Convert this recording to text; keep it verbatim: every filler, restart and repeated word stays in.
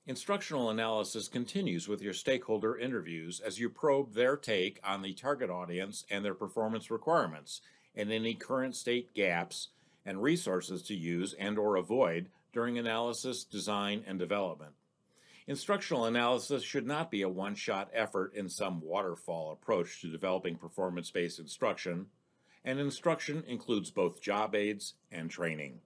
Instructional analysis continues with your stakeholder interviews as you probe their take on the target audience and their performance requirements, and any current state gaps and resources to use and or avoid during analysis, design, and development. Instructional analysis should not be a one-shot effort in some waterfall approach to developing performance-based instruction, and instruction includes both job aids and training.